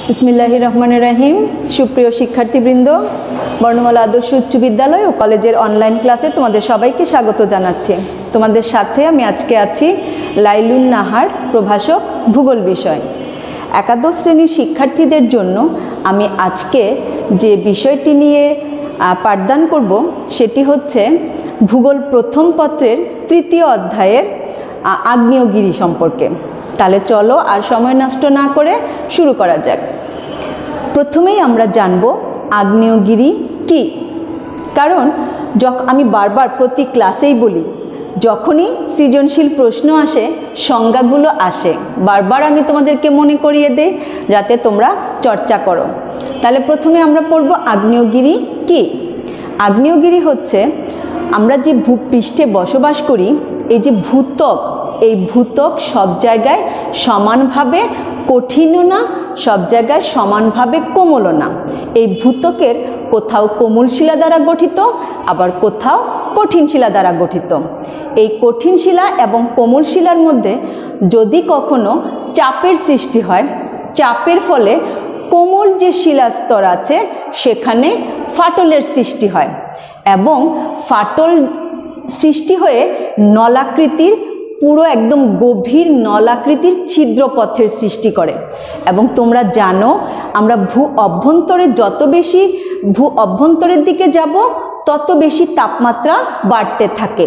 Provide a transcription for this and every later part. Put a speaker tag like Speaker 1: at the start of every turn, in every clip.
Speaker 1: বিসমিল্লাহির রহমানির রহিম। সুপ্রিয় শিক্ষার্থীবৃন্দ, বর্ণমালা আদর্শ উচ্চ বিদ্যালয় ও কলেজের অনলাইন ক্লাসে তোমাদের সবাইকে স্বাগত জানাচ্ছি। তোমাদের সাথে আমি আজকে আছি লাইলুন নাহার, প্রভাষক, ভূগোল বিষয়। একাদশ শ্রেণীর শিক্ষার্থীদের জন্য আমি আজকে যে বিষয়টি নিয়ে পাঠদান করব সেটি হচ্ছে ভূগোল প্রথম পত্রের তৃতীয় অধ্যায়ের আগ্নেয়গিরি সম্পর্কে। তাহলে চলো আর সময় নষ্ট না করে শুরু করা যাক। প্রথমেই আমরা জানব আগ্নেয়গিরি কি। কারণ আমি বারবার প্রতি ক্লাসেই বলি, যখনই সৃজনশীল প্রশ্ন আসে সংজ্ঞাগুলো আসে, বারবার আমি তোমাদেরকে মনে করিয়ে দেই যাতে তোমরা চর্চা করো। তাহলে প্রথমে আমরা পড়ব আগ্নেয়গিরি কি। আগ্নেয়গিরি হচ্ছে আমরা যে ভূপৃষ্ঠে বসবাস করি, এই যে ভূত্বক, এই ভূত্বক সব জায়গায় সমানভাবে কঠিনও না, সব জায়গায় সমানভাবে কোমলও না। এই ভূত্বকের কোথাও কোমল শিলা দ্বারা গঠিত, আবার কোথাও কঠিন শিলা দ্বারা গঠিত। এই কঠিন শিলা এবং কোমল শিলার মধ্যে যদি কখনো চাপের সৃষ্টি হয়, চাপের ফলে কোমল যে শিলাস্তর আছে সেখানে ফাটলের সৃষ্টি হয় এবং ফাটল সৃষ্টি হয়ে নলাকৃতির, পুরো একদম গভীর নলাকৃতির ছিদ্রপথের সৃষ্টি করে। এবং তোমরা জানো আমরা যত বেশি ভূ অভ্যন্তরের দিকে যাব তত বেশি তাপমাত্রা বাড়তে থাকে।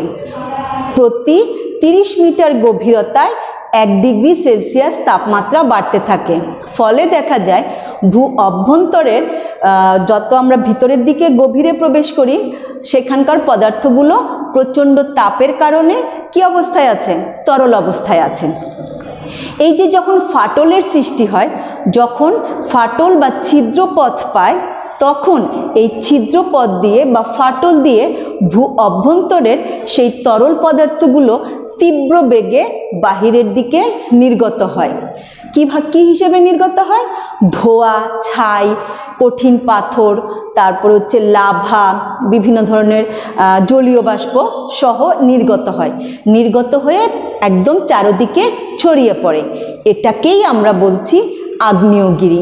Speaker 1: প্রতি 30 মিটার গভীরতায় 1 ডিগ্রি সেলসিয়াস তাপমাত্রা বাড়তে থাকে। ফলে দেখা যায় ভূ অভ্যন্তরের যত আমরা ভিতরের দিকে গভীরে প্রবেশ করি সেখানকার পদার্থগুলো প্রচণ্ড তাপের কারণে কি অবস্থায় আছে? তরল অবস্থায় আছে। এই যে যখন ফাটলের সৃষ্টি হয়, যখন ফাটল বা ছিদ্রপথ পায়, তখন এই ছিদ্রপথ দিয়ে বা ফাটল দিয়ে ভূ অভ্যন্তরের সেই তরল পদার্থগুলো তীব্র বেগে বাহিরের দিকে নির্গত হয়। কী হিসেবে নির্গত হয়? ধোঁয়া, ছাই, কঠিন পাথর, তারপর হচ্ছে লাভা, বিভিন্ন ধরনের জলীয় বাষ্প সহ নির্গত হয়। নির্গত হয়ে একদম চারদিকে ছড়িয়ে পড়ে। এটাকেই আমরা বলছি আগ্নেয়গিরি।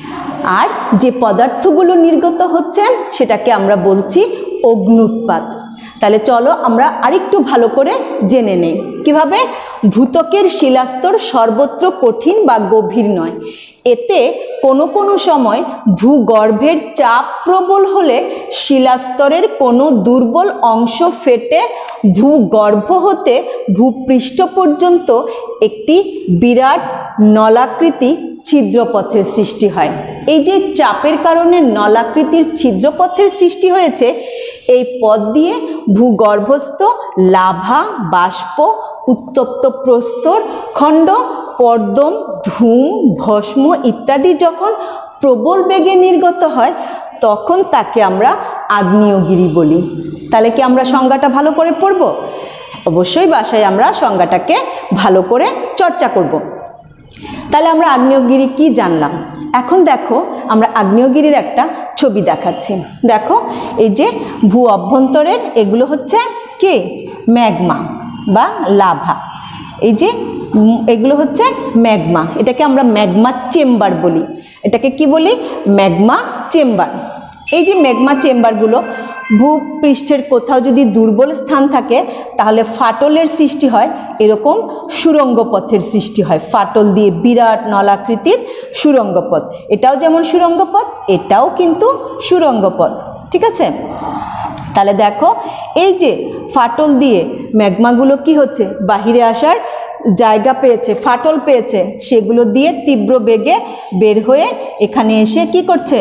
Speaker 1: আর যে পদার্থগুলো নির্গত হচ্ছে সেটাকে আমরা বলছি অগ্ন্যুৎপাত। তাহলে চলো আমরা আরেকটু ভালো করে জেনে নেই কিভাবে। ভূত্বকের শিলাস্তর সর্বত্র কঠিন বা গভীর নয়। এতে কোনো সময় ভূগর্ভের চাপ প্রবল হলে শিলাস্তরের কোনো দুর্বল অংশ ফেটে ভূগর্ভ হতে ভূপৃষ্ঠ পর্যন্ত একটি বিরাট নলাকৃতি ছিদ্রপথের সৃষ্টি হয়। এই যে চাপের কারণে নলাকৃতির ছিদ্রপথের সৃষ্টি হয়েছে, এই পথ দিয়ে ভূগর্ভস্থ লাভা, বাষ্প, উত্তপ্ত প্রস্তর খণ্ড, কর্দম, ধূম, ভস্ম ইত্যাদি যখন প্রবল বেগে নির্গত হয় তখন তাকে আমরা আগ্নেয়গিরি বলি। তাহলে কি আমরা সংজ্ঞাটা ভালো করে পড়ব? অবশ্যই বাসায় আমরা সংজ্ঞাটাকে ভালো করে চর্চা করব। তাহলে আমরা আগ্নেয়গিরি কি জানলাম। এখন দেখো আমরা আগ্নেয়গিরির একটা ছবি দেখাচ্ছি। দেখো এই যে ভূ অভ্যন্তরের এগুলো হচ্ছে কি ম্যাগমা বা লাভা। এই যে এগুলো হচ্ছে ম্যাগমা, এটাকে আমরা ম্যাগমা চেম্বার বলি। এটাকে কি বলি? Magma chamber. এই যে ম্যাগমা চেম্বারগুলো ভূপৃষ্ঠের কোথাও যদি দুর্বল স্থান থাকে তাহলে ফাটলের সৃষ্টি হয়, এরকম সুড়ঙ্গ পথের সৃষ্টি হয়। ফাটল দিয়ে বিরাট নলাকৃতির সুড়ঙ্গ পথ। এটাও যেমন সুড়ঙ্গ পথ, এটাও কিন্তু সুড়ঙ্গ পথ। ঠিক আছে? তাহলে দেখো এই যে ফাটল দিয়ে ম্যাগমাগুলো কি হচ্ছে, বাহিরে আসার জায়গা পেয়েছে, ফাটল পেয়েছে, সেগুলো দিয়ে তীব্র বেগে বের হয়ে এখানে এসে কি করছে?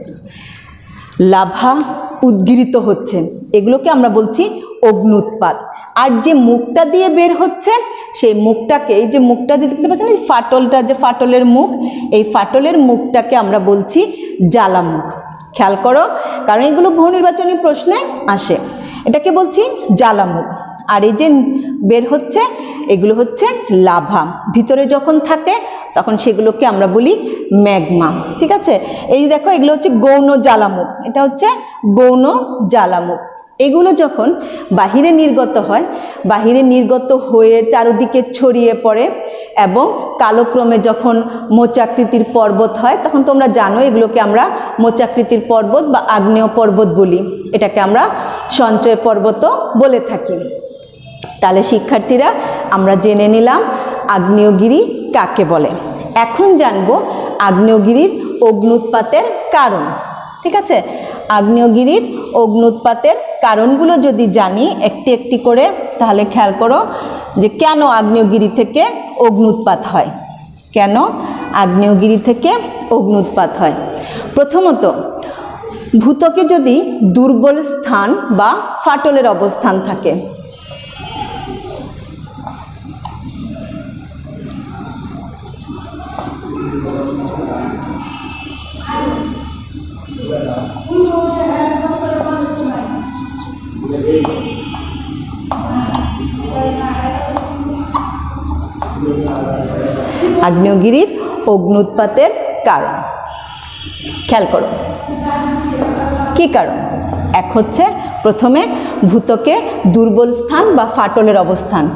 Speaker 1: লাভা উদ্গীরিত হচ্ছে। এগুলোকে আমরা বলছি অগ্ন্যুৎপাত। আর যে মুখটা দিয়ে বের হচ্ছে সেই মুখটাকে, এই যে মুখটা দেখতে পাচ্ছেন ফাটলটা, যে ফাটলের মুখ, এই ফাটলের মুখটাকে আমরা বলছি জ্বালামুখ। খেয়াল করো, কারণ এগুলো বহু নির্বাচনী প্রশ্নে আসে। এটাকে বলছি জ্বালামুখ। আর এই যে বের হচ্ছে এগুলো হচ্ছে লাভা। ভিতরে যখন থাকে তখন সেগুলোকে আমরা বলি ম্যাগমা। ঠিক আছে? এই যে দেখো এগুলো হচ্ছে গৌণ জ্বালামুখ, এটা হচ্ছে গৌণ জ্বালামুখ। এগুলো যখন বাহিরে নির্গত হয়, বাহিরে নির্গত হয়ে চারদিকে ছড়িয়ে পড়ে, এবং কালক্রমে যখন মোচাকৃতির পর্বত হয় তখন তোমরা জানো এগুলোকে আমরা মোচাকৃতির পর্বত বা আগ্নেয় পর্বত বলি, এটাকে আমরা সঞ্চয় পর্বতও বলে থাকি। তাহলে শিক্ষার্থীরা আমরা জেনে নিলাম আগ্নেয়গিরি কাকে বলে। এখন জানবো আগ্নেয়গিরির অগ্ন্যুৎপাতের কারণ। ঠিক আছে, আগ্নেয়গিরির অগ্ন্যুৎপাতের কারণগুলো যদি জানি একটি একটি করে, তাহলে খেয়াল করো যে কেন আগ্নেয়গিরি থেকে অগ্ন্যুৎপাত হয়, কেন আগ্নেয়গিরি থেকে অগ্ন্যুৎপাত হয়। প্রথমত, ভূত্বকে যদি দুর্বল স্থান বা ফাটলের অবস্থান থাকে, আগ্নেয়গিরির অগ্ন্যুৎপাতের কারণ খেয়াল করো কি কারণ। এক হচ্ছে প্রথমে ভূত্বকে দুর্বল স্থান বা ফাটলের অবস্থান।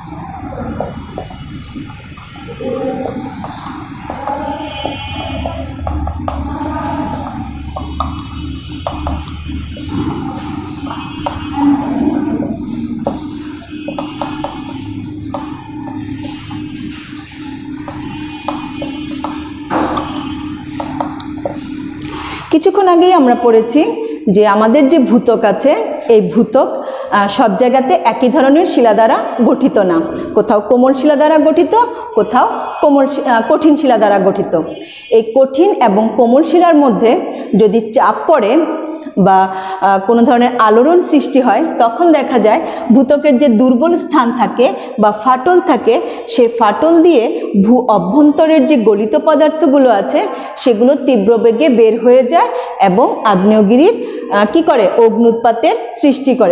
Speaker 1: কিছুক্ষণ আগেই আমরা পড়েছি যে আমাদের যে ভূত্বক আছে এই ভূত্বক সব জায়গাতে একই ধরনের শিলা দ্বারা গঠিত না, কোথাও কোমল শিলা দ্বারা গঠিত, কোথাও কঠিন শিলা দ্বারা গঠিত। এই কঠিন এবং কোমল শিলার মধ্যে যদি চাপ পড়ে বা কোনো ধরনের আলোড়ন সৃষ্টি হয় তখন দেখা যায় ভূত্বকের যে দুর্বল স্থান থাকে বা ফাটল থাকে সেই ফাটল দিয়ে ভূ অভ্যন্তরের যে গলিত পদার্থগুলো আছে সেগুলো তীব্র বেগে বের হয়ে যায় এবং আগ্নেয়গিরির কি করে অগ্ন্যুৎপাতের সৃষ্টি করে।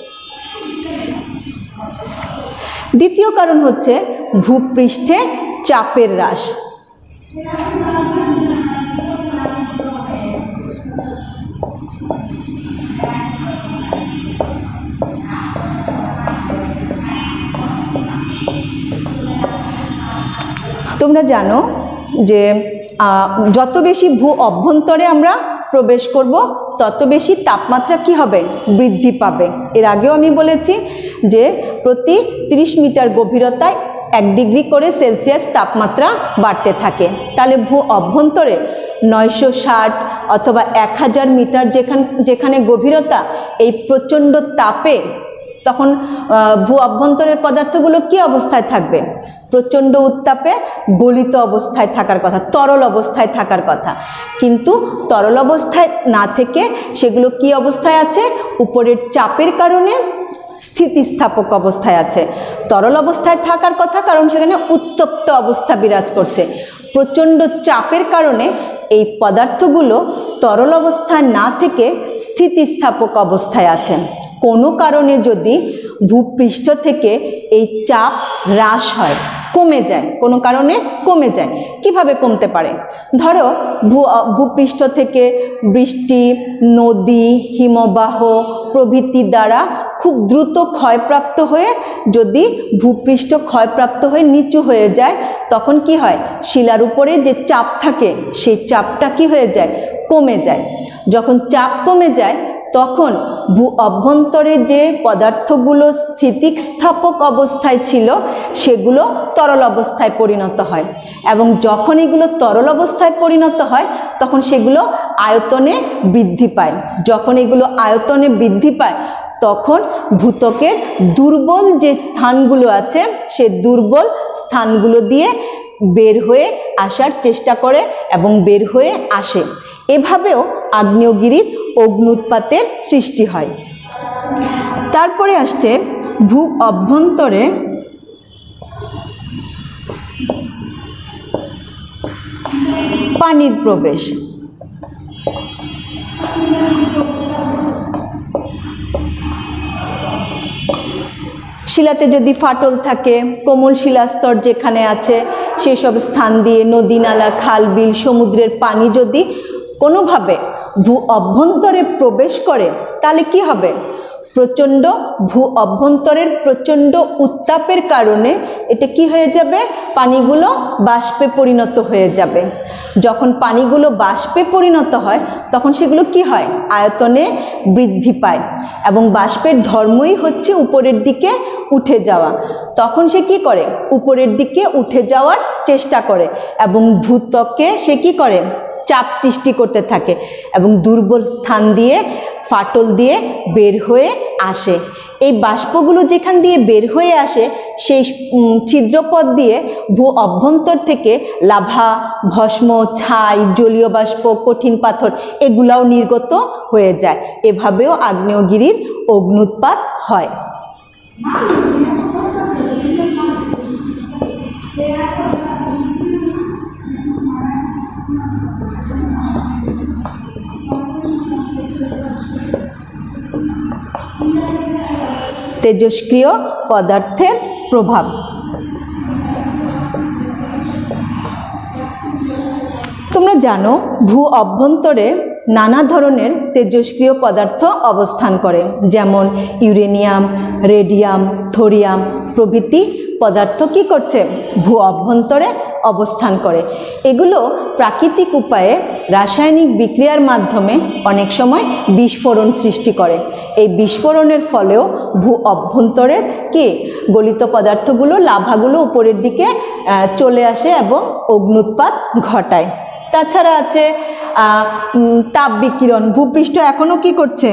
Speaker 1: দ্বিতীয় কারণ হচ্ছে ভূপৃষ্ঠে চাপের হ্রাস। তোমরা জানো যে যত বেশি ভূ অভ্যন্তরে আমরা প্রবেশ করব তত বেশি তাপমাত্রা কি হবে, বৃদ্ধি পাবে। এর আগেও আমি বলেছি যে প্রতি 30 মিটার গভীরতায় 1 ডিগ্রি করে সেলসিয়াস তাপমাত্রা বাড়তে থাকে। তাহলে ভূ অভ্যন্তরে 960 অথবা 1000 মিটার যেখানে গভীরতা, এই প্রচণ্ড তাপে তখন ভূ অভ্যন্তরের পদার্থগুলো কি অবস্থায় থাকবে, প্রচণ্ড উত্তাপে গলিত অবস্থায় থাকার কথা, তরল অবস্থায় থাকার কথা। কিন্তু তরল অবস্থায় না থেকে সেগুলো কি অবস্থায় আছে, উপরের চাপের কারণে স্থিতিস্থাপক অবস্থায় আছে। তরল অবস্থায় থাকার কথা কারণ সেখানে উত্তপ্ত অবস্থা বিরাজ করছে। প্রচণ্ড চাপের কারণে এই পদার্থগুলো তরল অবস্থায় না থেকে স্থিতিস্থাপক অবস্থায় আছে। কোনো কারণে যদি ভূপৃষ্ঠ থেকে এই চাপ হ্রাস হয়, কমে যায়, কোনো কারণে কমে যায়, কিভাবে কমতে পারে? ধরো ভূপৃষ্ঠ থেকে বৃষ্টি, নদী, হিমবাহ প্রভৃতি দ্বারা খুব দ্রুত ক্ষয়প্রাপ্ত হয়ে যদি ভূপৃষ্ঠ ক্ষয়প্রাপ্ত হয়ে নিচু হয়ে যায় তখন কি হয়, শিলার উপরে যে চাপ থাকে সেই চাপটা কি হয়ে যায়, কমে যায়। যখন চাপ কমে যায় তখন ভূ অভ্যন্তরে যে পদার্থগুলো স্থিতিস্থাপক অবস্থায় ছিল সেগুলো তরল অবস্থায় পরিণত হয় এবং যখন এগুলো তরল অবস্থায় পরিণত হয় তখন সেগুলো আয়তনে বৃদ্ধি পায়। যখন এগুলো আয়তনে বৃদ্ধি পায় তখন ভূত্বকের দুর্বল যে স্থানগুলো আছে সে দুর্বল স্থানগুলো দিয়ে বের হয়ে আসার চেষ্টা করে এবং বের হয়ে আসে। এভাবেও আগ্নেয়গিরির অগ্ন্যুৎপাতের সৃষ্টি হয়। তারপরে আসছে ভূ অভ্যন্তরে পানির প্রবেশ। শিলাতে যদি ফাটল থাকে, কোমল শিলাস্তর যেখানে আছে সেসব স্থান দিয়ে নদী, নালা, খাল, বিল, সমুদ্রের পানি যদি কোনোভাবে ভূ অভ্যন্তরে প্রবেশ করে তাহলে কি হবে, প্রচণ্ড ভূ অভ্যন্তরের প্রচণ্ড উত্তাপের কারণে এটা কি হয়ে যাবে, পানিগুলো বাষ্পে পরিণত হয়ে যাবে। যখন পানিগুলো বাষ্পে পরিণত হয় তখন সেগুলো কি হয়, আয়তনে বৃদ্ধি পায় এবং বাষ্পের ধর্মই হচ্ছে উপরের দিকে উঠে যাওয়া। তখন সে কি করে, উপরের দিকে উঠে যাওয়ার চেষ্টা করে এবং ভূত্বকে সে কি করে, চাপ সৃষ্টি করতে থাকে এবং দুর্বল স্থান দিয়ে ফাটল দিয়ে বের হয়ে আসে। এই বাষ্পগুলো যেখান দিয়ে বের হয়ে আসে সেই ছিদ্রপথ দিয়ে ভূ অভ্যন্তর থেকে লাভা, ভস্ম, ছাই, জলীয় বাষ্প, কঠিন পাথর এগুলাও নির্গত হয়ে যায়। এভাবেও আগ্নেয়গিরির অগ্ন্যুৎপাত হয়। তেজস্ক্রিয় পদার্থের প্রভাব। তোমরা জানো ভূ অভ্যন্তরে নানা ধরনের তেজস্ক্রিয় পদার্থ অবস্থান করে, যেমন ইউরেনিয়াম, রেডিয়াম, থোরিয়াম প্রভৃতি পদার্থ কি করছে, ভূ অভ্যন্তরে অবস্থান করে। এগুলো প্রাকৃতিক উপায়ে রাসায়নিক বিক্রিয়ার মাধ্যমে অনেক সময় বিস্ফোরণ সৃষ্টি করে। এই বিস্ফোরণের ফলেও ভূ অভ্যন্তরের কি গলিত পদার্থগুলো, লাভাগুলো উপরের দিকে চলে আসে এবং অগ্ন্যুৎপাত ঘটায়। তাছাড়া আছে তাপ বিকিরণ। ভূপৃষ্ঠ এখনো কি করছে,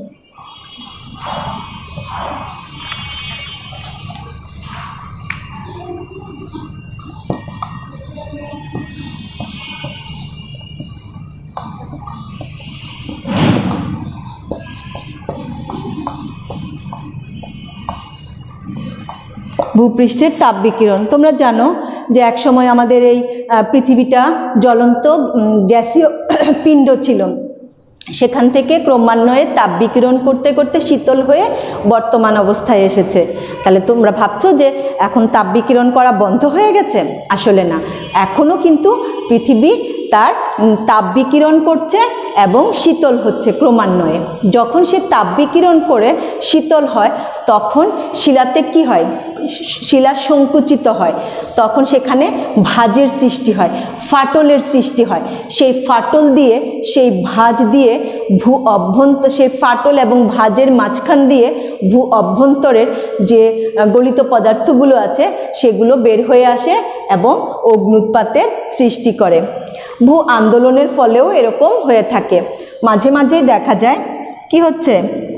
Speaker 1: ভূপৃষ্ঠের তাপ বিকিরণ। তোমরা জানো যে একসময় আমাদের এই পৃথিবীটা জ্বলন্ত গ্যাসীয় পিণ্ড ছিল, সেখান থেকে ক্রমান্বয়ে তাপ বিকিরণ করতে করতে শীতল হয়ে বর্তমান অবস্থায় এসেছে। তাহলে তোমরা ভাবছো যে এখন তাপ বিকিরণ করা বন্ধ হয়ে গেছে, আসলে না, এখনও কিন্তু পৃথিবী তার তাপ বিকিরণ করছে এবং শীতল হচ্ছে ক্রমান্বয়ে। যখন সে তাপ বিকিরণ করে শীতল হয় তখন শিলাতে কি হয়, শিলা সংকুচিত হয়, তখন সেখানে ভাঁজের সৃষ্টি হয়, ফাটলের সৃষ্টি হয়। সেই ফাটল দিয়ে, সেই ভাঁজ দিয়ে ভূ অভ্যন্তর, সেই ফাটল এবং ভাঁজের মাঝখান দিয়ে ভূ অভ্যন্তরের যে গলিত পদার্থগুলো আছে সেগুলো বের হয়ে আসে এবং অগ্ন্যুৎপাতের সৃষ্টি করে। ভূ আন্দোলনের ফলেও এরকম হয়ে থাকে। মাঝে মাঝেই দেখা যায় কি হচ্ছে,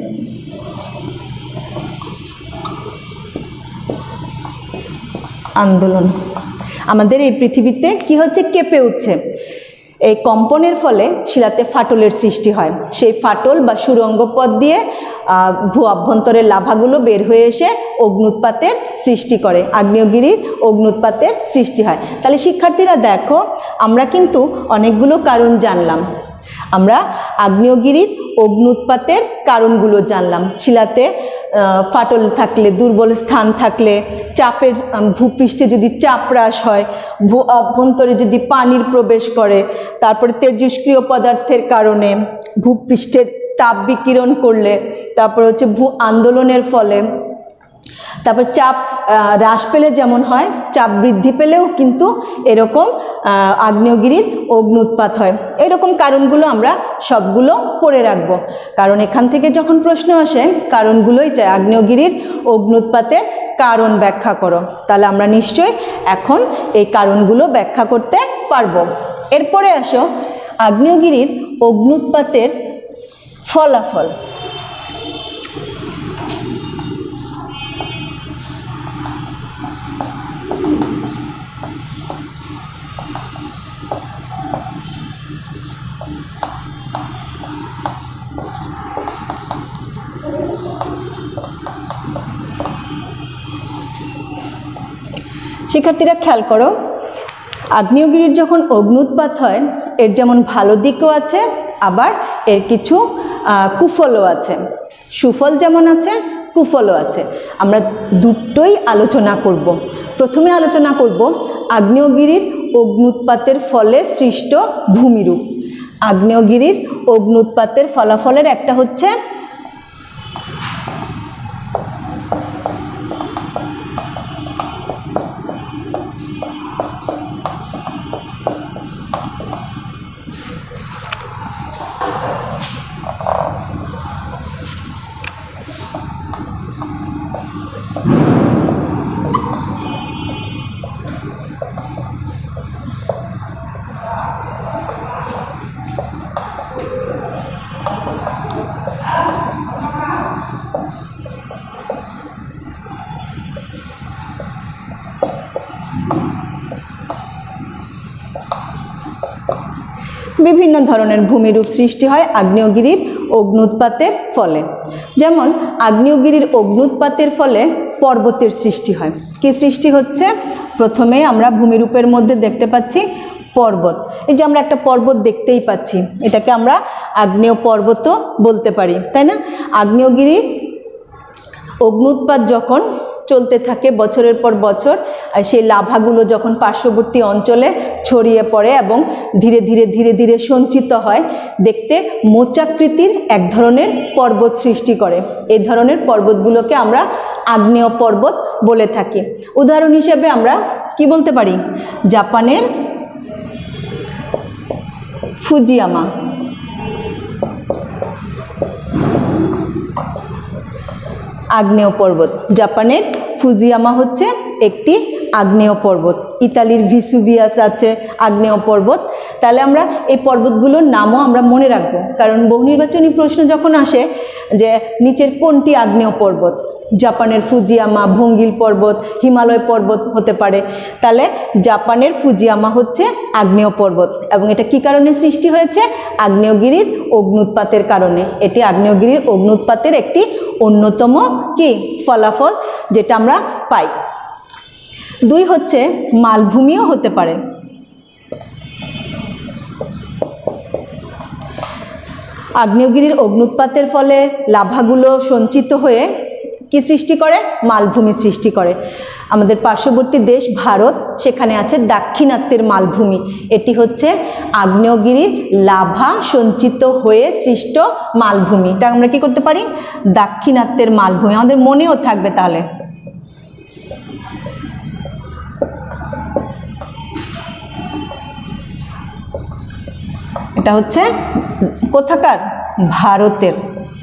Speaker 1: আন্দোলন আমাদের এই পৃথিবীতে কি হচ্ছে, কেঁপে উঠছে। এই কম্পনের ফলে শিলাতে ফাটলের সৃষ্টি হয়। সেই ফাটল বা সুরঙ্গ পথ দিয়ে ভূ অভ্যন্তরের লাভাগুলো বের হয়ে এসে অগ্ন্যুৎপাতের সৃষ্টি করে, আগ্নেয়গিরির অগ্ন্যুৎপাতের সৃষ্টি হয়। তাহলে শিক্ষার্থীরা দেখো, আমরা কিন্তু অনেকগুলো কারণ জানলাম। আমরা আগ্নেয়গিরির অগ্ন্যুৎপাতের কারণগুলো জানলাম। শিলাতে ফাটল থাকলে, দুর্বল স্থান থাকলে, চাপের ভূপৃষ্ঠে যদি চাপ হ্রাস হয়, ভূ অভ্যন্তরে যদি পানির প্রবেশ করে, তারপরে তেজস্ক্রিয় পদার্থের কারণে, ভূপৃষ্ঠের তাপ বিকিরণ করলে, তারপর হচ্ছে ভূ আন্দোলনের ফলে, তারপর চাপ হ্রাস পেলে যেমন হয়, চাপ বৃদ্ধি পেলেও কিন্তু এরকম আগ্নেয়গিরির অগ্ন্যুৎপাত হয়। এরকম কারণগুলো আমরা সবগুলো পড়ে রাখব, কারণ এখান থেকে যখন প্রশ্ন আসে কারণগুলোই চাই, আগ্নেয়গিরির অগ্ন্যুৎপাতের কারণ ব্যাখ্যা করো। তাহলে আমরা নিশ্চয়ই এখন এই কারণগুলো ব্যাখ্যা করতে পারবো। এরপরে আসো আগ্নেয়গিরির অগ্ন্যুৎপাতের ফলাফল। শিক্ষার্থীরা খেয়াল করো, আগ্নেয়গিরির যখন অগ্ন্যুৎপাত হয় এর যেমন ভালো দিকও আছে, আবার এর কিছু কুফলও আছে। সুফল যেমন আছে, কুফলও আছে। আমরা দুটোই আলোচনা করব। প্রথমে আলোচনা করব আগ্নেয়গিরির অগ্ন্যুৎপাতের ফলে সৃষ্ট ভূমিরূপ। আগ্নেয়গিরির অগ্ন্যুৎপাতের ফলাফলের একটা হচ্ছে বিভিন্ন ধরনের ভূমিরূপ সৃষ্টি হয় আগ্নেয়গিরির অগ্ন্যুৎপাতের ফলে। যেমন আগ্নেয়গিরির অগ্ন্যুৎপাতের ফলে পর্বতের সৃষ্টি হয়। কি সৃষ্টি হচ্ছে? প্রথমে আমরা ভূমিরূপের মধ্যে দেখতে পাচ্ছি পর্বত। এই যে আমরা একটা পর্বত দেখতেই পাচ্ছি, এটাকে আমরা আগ্নেয় পর্বতও বলতে পারি, তাই না? আগ্নেয়গিরির অগ্ন্যুৎপাত যখন চলতে থাকে বছরের পর বছর, আর সেই লাভাগুলো যখন পার্শ্ববর্তী অঞ্চলে ছড়িয়ে পড়ে এবং ধীরে ধীরে ধীরে ধীরে সঞ্চিত হয়, দেখতে মোচাকৃতির এক ধরনের পর্বত সৃষ্টি করে। এই ধরনের পর্বতগুলোকে আমরা আগ্নেয় পর্বত বলে থাকি। উদাহরণ হিসেবে আমরা কি বলতে পারি? জাপানের ফুজিয়ামা, আগ্নেয় পর্বত। জাপানের ফুজিয়ামা হচ্ছে একটি আগ্নেয় পর্বত। ইতালির ভিসুভিয়াস আছে আগ্নেয় পর্বত। তাহলে আমরা এই পর্বতগুলোর নামও আমরা মনে রাখবো, কারণ বহু নির্বাচনী প্রশ্ন যখন আসে যে নিচের কোনটি আগ্নেয় পর্বত, জাপানের ফুজিয়ামা, ভঙ্গিল পর্বত, হিমালয় পর্বত হতে পারে। তাহলে জাপানের ফুজিয়ামা হচ্ছে আগ্নেয় পর্বত, এবং এটা কি কারণে সৃষ্টি হয়েছে? আগ্নেয়গিরির অগ্ন্যুৎপাতের কারণে। এটি আগ্নেয়গিরির অগ্ন্যুৎপাতের একটি অন্যতম কি ফলাফল যেটা আমরা পাই। দুই হচ্ছে মালভূমিও হতে পারে। আগ্নেয়গিরির অগ্ন্যুৎপাতের ফলে লাভাগুলো সঞ্চিত হয়ে কি সৃষ্টি করে? মালভূমি সৃষ্টি করে। আমাদের পার্শ্ববর্তী দেশ ভারত, সেখানে আছে দাক্ষিণাত্যের মালভূমি। এটি হচ্ছে আগ্নেয়গিরির লাভা সঞ্চিত হয়ে সৃষ্ট মালভূমি। এটা আমরা কি করতে পারি? দাক্ষিণাত্যের মালভূমি, আমাদের মনেও থাকবে তাহলে। এটা হচ্ছে কোথাকার? ভারতের।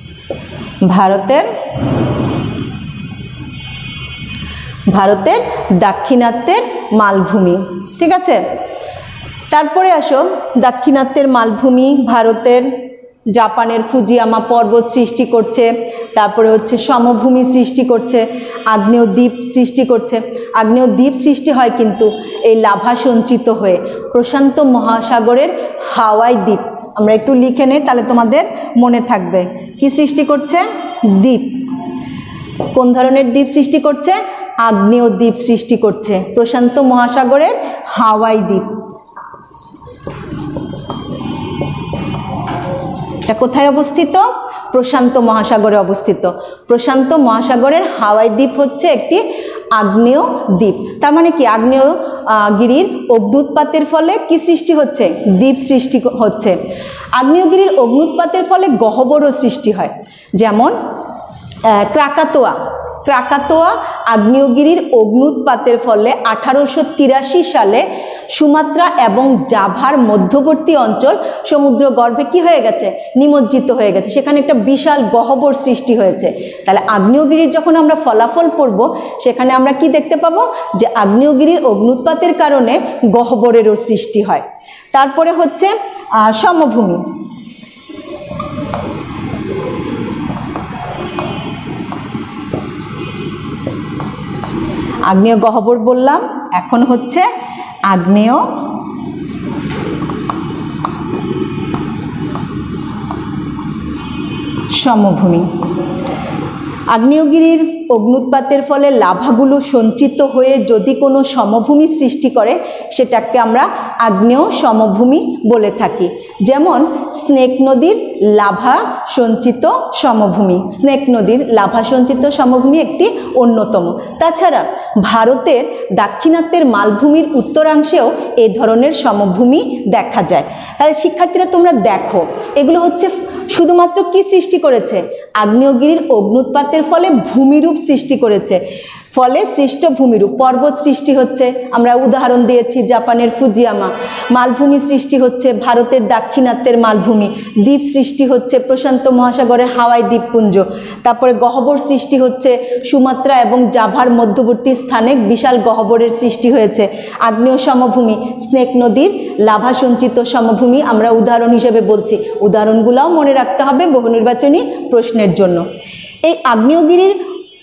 Speaker 1: ভারতের দাক্ষিণাত্যের মালভূমি, ঠিক আছে। তারপরে আসো, দাক্ষিণাত্যের মালভূমি ভারতের, জাপানের ফুজিয়ামা পর্বত সৃষ্টি করছে, তারপরে হচ্ছে সমভূমি সৃষ্টি করছে, আগ্নেয় দ্বীপ সৃষ্টি করছে। আগ্নেয় দ্বীপ সৃষ্টি হয় কিন্তু এই লাভা সঞ্চিত হয়ে প্রশান্ত মহাসাগরের হাওয়াই দ্বীপ। আমরা একটু লিখে নেই, তাহলে তোমাদের মনে থাকবে। কি সৃষ্টি করছে? দ্বীপ। কোন ধরনের দ্বীপ সৃষ্টি করছে? আগ্নেয় দ্বীপ সৃষ্টি করছে, প্রশান্ত মহাসাগরের হাওয়াই দ্বীপ। এটা কোথায় অবস্থিত? প্রশান্ত মহাসাগরে অবস্থিত। প্রশান্ত মহাসাগরের হাওয়াই দ্বীপ হচ্ছে একটি আগ্নেয় দ্বীপ। তার মানে কি? আগ্নেয়গিরির অগ্ন্যুৎপাতের ফলে কি সৃষ্টি হচ্ছে? দ্বীপ সৃষ্টি হচ্ছে। আগ্নেয়গিরির অগ্ন্যুৎপাতের ফলে গহ্বরও সৃষ্টি হয়, যেমন ক্রাকাতোয়া আগ্নেয়গিরির অগ্ন্যুৎপাতের ফলে 1883 সালে সুমাত্রা এবং জাভার মধ্যবর্তী অঞ্চল সমুদ্রগর্ভে কি হয়ে গেছে? নিমজ্জিত হয়ে গেছে। সেখানে একটা বিশাল গহ্বর সৃষ্টি হয়েছে। তাহলে আগ্নেয়গিরির যখন আমরা ফলাফল পড়ব, সেখানে আমরা কি দেখতে পাবো? যে আগ্নেয়গিরির অগ্ন্যুৎপাতের কারণে গহ্বরেরও সৃষ্টি হয়। তারপরে হচ্ছে সমভূমি। আগ্নেয় গহ্বর বললাম, এখন হচ্ছে আগ্নেয় সমভূমি। আগ্নেয়গিরির অগ্ন্যুৎপাতের ফলে লাভাগুলো সঞ্চিত হয়ে যদি কোনো সমভূমি সৃষ্টি করে, সেটাকে আমরা আগ্নেয় সমভূমি বলে থাকি। যেমন স্নেক নদীর লাভা সঞ্চিত সমভূমি। স্নেক নদীর লাভা সঞ্চিত সমভূমি একটি অন্যতম। তাছাড়া ভারতের দাক্ষিণাত্যের মালভূমির উত্তরাংশেও এ ধরনের সমভূমি দেখা যায়। তাহলে শিক্ষার্থীরা তোমরা দেখো, এগুলো হচ্ছে শুধুমাত্র কি সৃষ্টি করেছে? আগ্নেয়গিরির অগ্ন্যুৎপাতের ফলে ভূমিরূপ সৃষ্টি করেছে। ফলে সৃষ্ট ভূমিরূপ। পর্বত সৃষ্টি হচ্ছে, আমরা উদাহরণ দিয়েছি জাপানের ফুজিয়ামা। মালভূমি সৃষ্টি হচ্ছে ভারতের দাক্ষিণাত্যের মালভূমি। দ্বীপ সৃষ্টি হচ্ছে প্রশান্ত মহাসাগরের হাওয়াই দ্বীপপুঞ্জ। তারপরে গহ্বর সৃষ্টি হচ্ছে সুমাত্রা এবং জাভার মধ্যবর্তী স্থানে বিশাল গহ্বরের সৃষ্টি হয়েছে। আগ্নেয় সমভূমি, স্নেক নদীর লাভা সঞ্চিত সমভূমি আমরা উদাহরণ হিসেবে বলছি। উদাহরণগুলোও মনে রাখতে হবে বহু নির্বাচনী প্রশ্নের জন্য। এই আগ্নেয়গিরির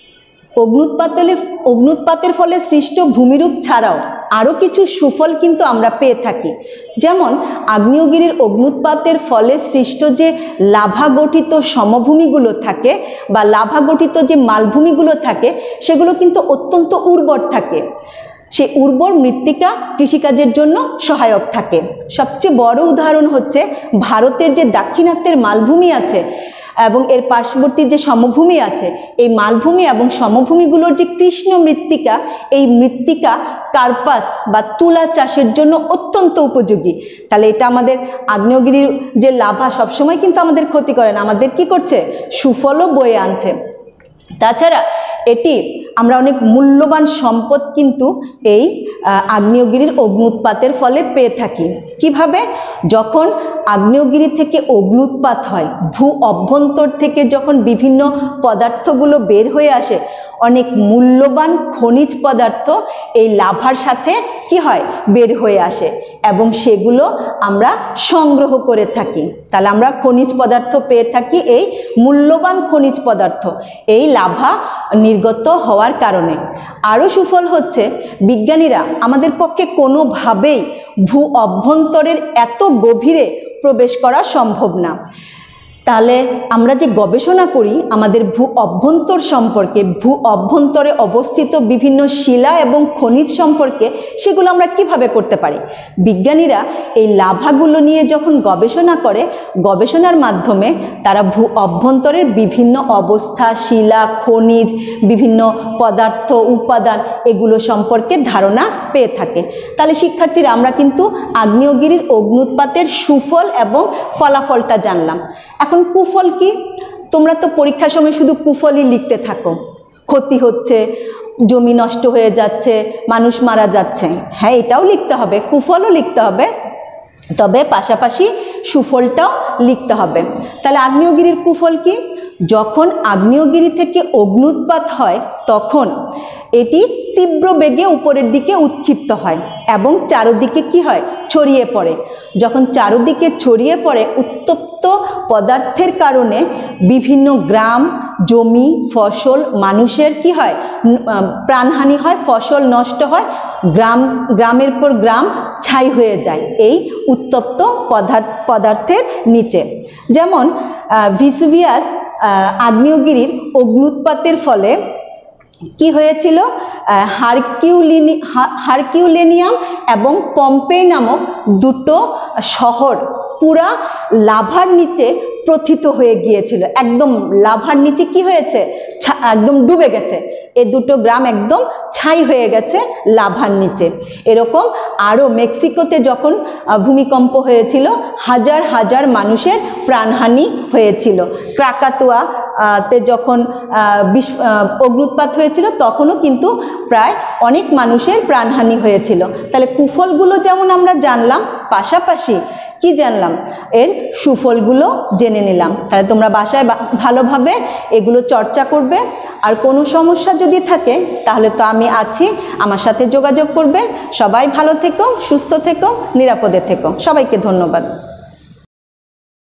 Speaker 1: অগ্নুৎপাতের ফলে সৃষ্ট ভূমিরূপ ছাড়াও আরও কিছু সুফল কিন্তু আমরা পেয়ে থাকি। যেমন আগ্নেয়গিরির অগ্নুৎপাতের ফলে সৃষ্ট যে লাভা গঠিত সমভূমিগুলো থাকে বা লাভা গঠিত যে মালভূমিগুলো থাকে সেগুলো কিন্তু অত্যন্ত উর্বর থাকে। সে উর্বর মৃত্তিকা কৃষিকাজের জন্য সহায়ক থাকে। সবচেয়ে বড় উদাহরণ হচ্ছে ভারতের যে দাক্ষিণাত্যের মালভূমি আছে এবং এর পার্শ্ববর্তী যে সমভূমি আছে, এই মালভূমি এবং সমভূমিগুলোর যে কৃষ্ণ মৃত্তিকা, এই মৃত্তিকা কার্পাস বা তুলা চাষের জন্য অত্যন্ত উপযোগী। তাহলে এটা আমাদের আগ্নেয়গিরির যে লাভা সবসময় কিন্তু আমাদের ক্ষতি করে না, আমাদের কি করছে, সুফলও বয়ে আনছে। তাছাড়া এটি আমরা অনেক মূল্যবান সম্পদ কিন্তু এই আগ্নেয়গিরির অগ্নুৎপাতের ফলে পেয়ে থাকি। কিভাবে? যখন আগ্নেয়গিরি থেকে অগ্নুৎপাত হয়, ভূ অভ্যন্তর থেকে যখন বিভিন্ন পদার্থগুলো বের হয়ে আসে, অনেক মূল্যবান খনিজ পদার্থ এই লাভার সাথে কি হয়, বের হয়ে আসে এবং সেগুলো আমরা সংগ্রহ করে থাকি। তাহলে আমরা খনিজ পদার্থ পেয়ে থাকি, এই মূল্যবান খনিজ পদার্থ এই লাভা নির্গত হওয়ার কারণে। আরও সুফল হচ্ছে বিজ্ঞানীরা আমাদের পক্ষে কোনোভাবেই ভূ অভ্যন্তরের এত গভীরে প্রবেশ করা সম্ভব না। তাহলে আমরা যে গবেষণা করি আমাদের ভূ অভ্যন্তর সম্পর্কে, ভূ অভ্যন্তরে অবস্থিত বিভিন্ন শিলা এবং খনিজ সম্পর্কে, সেগুলো আমরা কিভাবে করতে পারি? বিজ্ঞানীরা এই লাভাগুলো নিয়ে যখন গবেষণা করে, গবেষণার মাধ্যমে তারা ভূ অভ্যন্তরের বিভিন্ন অবস্থা, শিলা, খনিজ, বিভিন্ন পদার্থ, উপাদান এগুলো সম্পর্কে ধারণা পেয়ে থাকে। তাহলে শিক্ষার্থীরা আমরা কিন্তু আগ্নেয়গিরির অগ্নুৎপাতের সুফল এবং ফলাফলটা জানলাম। এখন কুফল কি? তোমরা তো পরীক্ষার সময় শুধু কুফলই লিখতে থাকো, ক্ষতি হচ্ছে, জমি নষ্ট হয়ে যাচ্ছে, মানুষ মারা যাচ্ছে। হ্যাঁ, এটাও লিখতে হবে, কুফলও লিখতে হবে, তবে পাশাপাশি সুফলটাও লিখতে হবে। তাহলে আগ্নেয়গিরির কুফল কি? যখন আগ্নেয়গিরি থেকে অগ্নুৎপাত হয় তখন এটি তীব্র বেগে উপরের দিকে উৎক্ষিপ্ত হয় এবং চারদিকে কি হয়, ছড়িয়ে পড়ে। যখন চারদিকে ছড়িয়ে পড়ে, উত্তপ্ত পদার্থের কারণে বিভিন্ন গ্রাম, জমি, ফসল, মানুষের কি হয়, প্রাণহানি হয়, ফসল নষ্ট হয়, গ্রামের পর গ্রাম ছাই হয়ে যায় এই উত্তপ্ত পদার্থের নিচে। যেমন ভিসুভিয়াস আগ্নেয়গিরির অগ্নুৎপাতের ফলে কি হয়েছিল, হারকিউলিনিয়াম এবং পম্পেই নামক দুটো শহর পুরা লাভার নিচে প্রথিত হয়ে গিয়েছিল। একদম লাভার নিচে কি হয়েছে, একদম ডুবে গেছে। এই দুটো গ্রাম একদম ছাই হয়ে গেছে লাভার নিচে। এরকম আরও মেক্সিকোতে যখন ভূমিকম্প হয়েছিল, হাজার হাজার মানুষের প্রাণহানি হয়েছিল। ক্রাকাতুয়াতে যখন অগ্নুৎপাত হয়েছিল তখনও কিন্তু প্রায় অনেক মানুষের প্রাণহানি হয়েছিল। তাহলে কুফলগুলো যেমন আমরা জানলাম, পাশাপাশি কি জানলাম, এর সুফলগুলো জেনে নিলাম। তাহলে তোমরা বাসায় ভালোভাবে এগুলো চর্চা করবে। আর কোনো সমস্যা যদি থাকে তাহলে তো আমি আছি, আমার সাথে যোগাযোগ করবে। সবাই ভালো থেকো, সুস্থ থেকো, নিরাপদে থেকো। সবাইকে ধন্যবাদ।